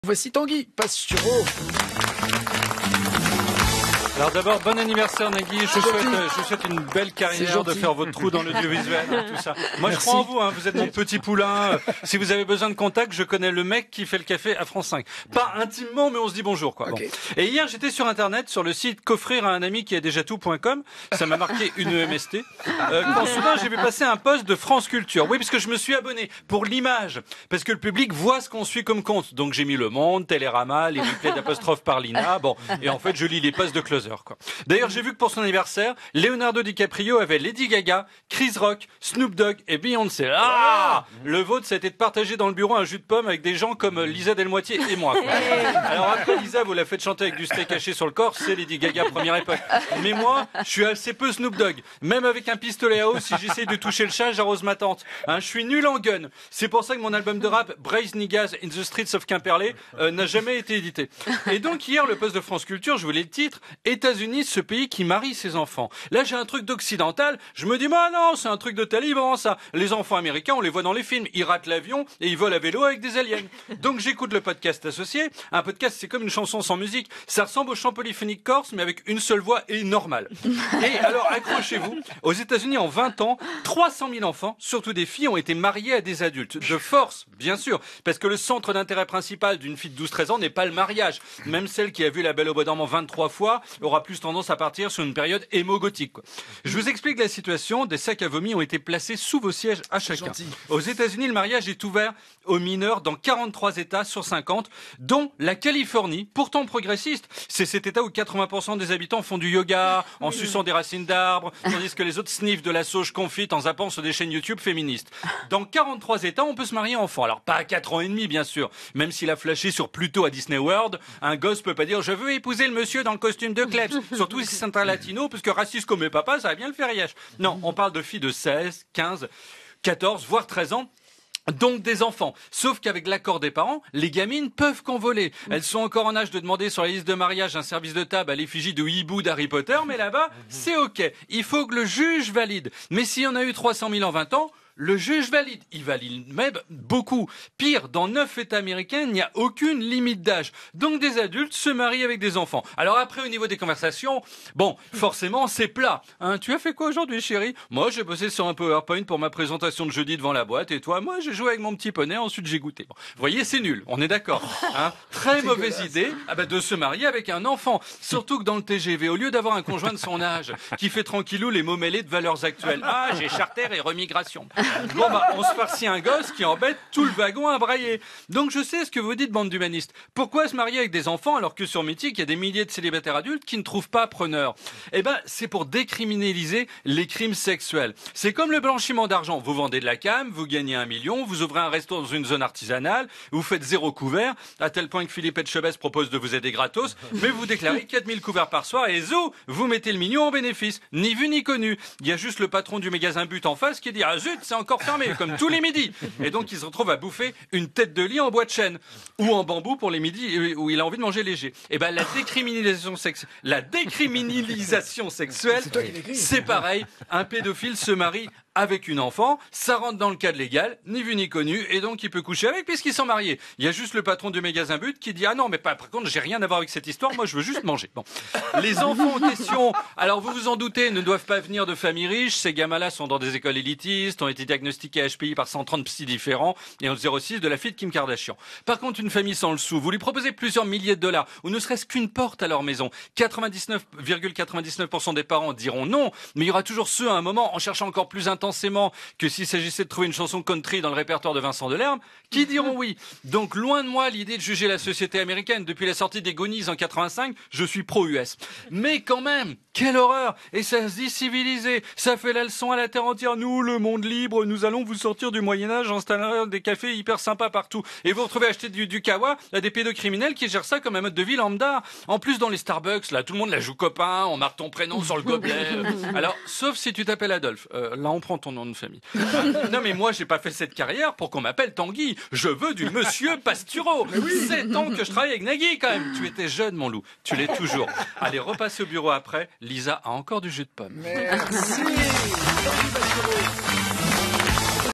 Voici Tanguy Pastureau. Alors d'abord, bon anniversaire Nagui, je vous souhaite une belle carrière, de faire votre trou dans l'audiovisuel, tout ça. Moi je crois en vous, hein, vous êtes mon petit poulain. Si vous avez besoin de contact, je connais le mec qui fait le café à France 5. Pas intimement, mais on se dit bonjour, quoi. Okay. Bon. Et hier, j'étais sur internet, sur le site qu'offrir à un ami qui a déjà tout.com. Ça m'a marqué une EMST. Quand soudain, j'ai vu passer un post de France Culture. Oui, parce que je me suis abonné pour l'image. Parce que le public voit ce qu'on suit comme compte. Donc j'ai mis Le Monde, Télérama, les replays d'apostrophe par Lina. Bon. Et en fait, je lis les posts de Closer. D'ailleurs, j'ai vu que pour son anniversaire, Leonardo DiCaprio avait Lady Gaga, Chris Rock, Snoop Dogg et Beyoncé. Ah, le vôtre, ça a été de partager dans le bureau un jus de pomme avec des gens comme Lisa Delmoitier et moi. Alors après, Lisa, vous la faites chanter avec du steak haché sur le corps, c'est Lady Gaga première époque. Mais moi, je suis assez peu Snoop Dogg. Même avec un pistolet à eau, si j'essaye de toucher le chat, j'arrose ma tante. Hein, je suis nul en gun. C'est pour ça que mon album de rap, Brace Niggas in the Streets of Quimperlé, n'a jamais été édité. Et donc hier, le poste de France Culture, je voulais le titre, États-Unis, ce pays qui marie ses enfants. Là, j'ai un truc d'occidental. Je me dis, bah non, c'est un truc de taliban, ça. Les enfants américains, on les voit dans les films. Ils ratent l'avion et ils volent à vélo avec des aliens. Donc, j'écoute le podcast associé. Un podcast, c'est comme une chanson sans musique. Ça ressemble au chant polyphonique corse, mais avec une seule voix et normale. Et alors, accrochez-vous. Aux États-Unis, en 20 ans, 300 000 enfants, surtout des filles, ont été mariés à des adultes. De force, bien sûr. Parce que le centre d'intérêt principal d'une fille de 12-13 ans n'est pas le mariage. Même celle qui a vu La Belle au Bois dormant 23 fois aura plus tendance à partir sur une période émo-gothique. Je vous explique la situation. Des sacs à vomi ont été placés sous vos sièges à chacun. Gentil. Aux États-Unis, le mariage est ouvert aux mineurs dans 43 États sur 50, dont la Californie, pourtant progressiste. C'est cet État où 80% des habitants font du yoga, en suçant des racines d'arbres, tandis que les autres sniffent de la sauge confite en zappant sur des chaînes YouTube féministes. Dans 43 États, on peut se marier enfant. Alors pas à 4 ans et demi, bien sûr. Même s'il a flashé sur Pluto à Disney World, un gosse peut pas dire « Je veux épouser le monsieur dans le costume de Klebs ». Surtout si c'est un latino, parce que raciste comme mes papas, ça va bien le faire riche. Non, on parle de filles de 16, 15, 14, voire 13 ans. Donc des enfants. Sauf qu'avec l'accord des parents, les gamines peuvent convoler. Elles sont encore en âge de demander sur la liste de mariage un service de table à l'effigie de hibou d'Harry Potter, mais là-bas, c'est OK. Il faut que le juge valide. Mais si on a eu 300 000 en 20 ans, le juge valide. Il valide même beaucoup. Pire, dans 9 États américains, il n'y a aucune limite d'âge. Donc des adultes se marient avec des enfants. Alors après, au niveau des conversations, bon, forcément, c'est plat. Hein, tu as fait quoi aujourd'hui, chérie? Moi, j'ai bossé sur un PowerPoint pour ma présentation de jeudi devant la boîte. Et toi? Moi, j'ai joué avec mon petit poney, ensuite j'ai goûté. Bon, vous voyez, c'est nul. On est d'accord. Hein, très mauvaise idée de se marier avec un enfant. Surtout que dans le TGV, au lieu d'avoir un conjoint de son âge qui fait tranquillou les mots mêlés de valeurs actuelles. Ah, j'ai charter et remigration. Bon on se farcit un gosse qui embête tout le wagon à brailler. Donc je sais ce que vous dites, bande d'humanistes. Pourquoi se marier avec des enfants alors que sur Mythique, il y a des milliers de célibataires adultes qui ne trouvent pas preneur? Eh ben, c'est pour décriminaliser les crimes sexuels. C'est comme le blanchiment d'argent. Vous vendez de la cam, vous gagnez 1 million, vous ouvrez un resto dans une zone artisanale, vous faites 0 couvert, à tel point que Philippe Etchebest propose de vous aider gratos, mais vous déclarez 4000 couverts par soir et zou, vous mettez le million en bénéfice. Ni vu ni connu. Il y a juste le patron du magasin But en face qui dit « Ah zut, c'est encore fermé, comme tous les midis !» Et donc, il se retrouve à bouffer une tête de lit en bois de chêne. Ou en bambou pour les midis où il a envie de manger léger. Et ben, la décriminalisation sexuelle, c'est pareil. Un pédophile se marie avec une enfant, ça rentre dans le cadre légal, ni vu ni connu, et donc il peut coucher avec puisqu'ils sont mariés. Il y a juste le patron du magasin But qui dit « Ah non, mais par contre, j'ai rien à voir avec cette histoire, moi je veux juste manger. » Bon. Les enfants en question, alors vous vous en doutez, ne doivent pas venir de familles riches. Ces gamins-là sont dans des écoles élitistes, ont été diagnostiqués HPI par 130 psys différents, et ont le 06 de la fille de Kim Kardashian. Par contre, une famille sans le sou, vous lui proposez plusieurs milliers de dollars, ou ne serait-ce qu'une porte à leur maison. 99,99% des parents diront non, mais il y aura toujours ceux à un moment, en cherchant encore plus intensément que s'il s'agissait de trouver une chanson country dans le répertoire de Vincent Delerme, qui diront oui. Donc loin de moi l'idée de juger la société américaine. Depuis la sortie des Goonies en 85, je suis pro-US. Mais quand même, quelle horreur! Et ça se dit civilisé. Ça fait la leçon à la terre entière. Nous, le monde libre, nous allons vous sortir du Moyen-Âge en installant des cafés hyper sympas partout. Et vous retrouvez acheter du kawa à des pédocriminels qui gèrent ça comme un mode de vie lambda. En plus, dans les Starbucks, là, tout le monde la joue copain, on marque ton prénom sur le gobelet. Alors, sauf si tu t'appelles Adolphe. Là, on prend ton nom de famille. Non, mais moi, j'ai pas fait cette carrière pour qu'on m'appelle Tanguy. Je veux du monsieur Pastureau. 7 ans que je travaille avec Nagui, quand même. Tu étais jeune, mon loup. Tu l'es toujours. Allez, repasse au bureau après. Lisa a encore du jus de pomme. Merci. Tanguy Pastureau.